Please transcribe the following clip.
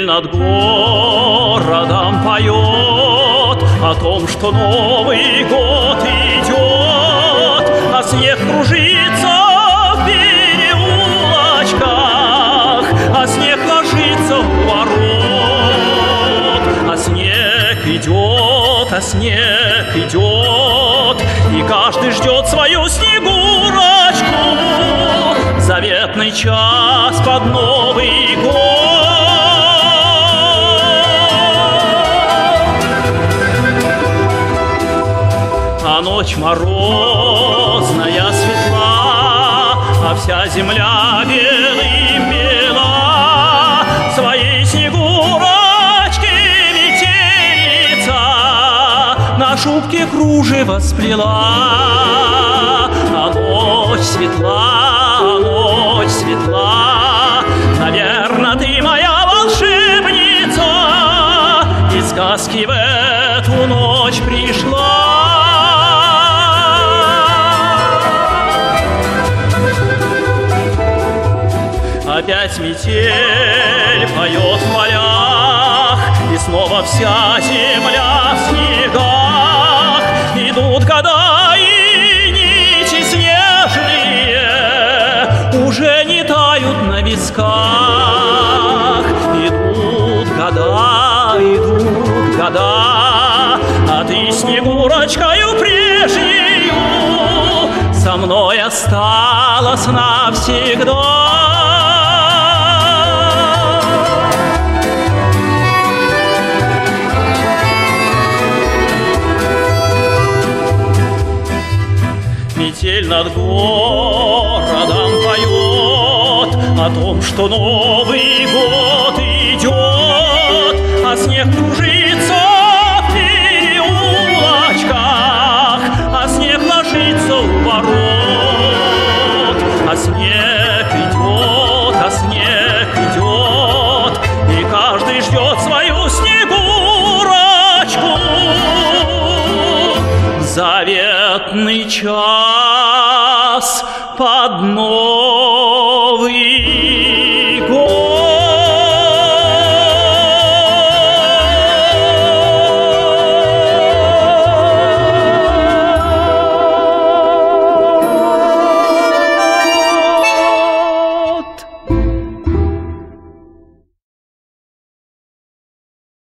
Метель над городом поет о том, что Новый год идет, а снег кружится в переулочках, а снег ложится у ворот, а снег идет, а снег идет, и каждый ждет свою снегурочку. Заветный час под Новый год. А ночь морозная светла, а вся земля белым бела. Своей снегурочки метелица на шубке кружево сплела. А ночь светла, ночь светла, наверно, ты моя волшебница, и сказки в эту ночь пришла. Опять метель поет в полях, и снова вся земля в снегах. Идут года, и нити снежные уже не тают на висках. Идут года, а ты снегурочкою прежнею со мной осталась навсегда. Метель над городом поет о том, что Новый год идет, а снег кружится в переулочках, а снег ложится у ворот, а снег идет, а снег идет, и каждый ждет свою снегурочку. Заветный час под Новый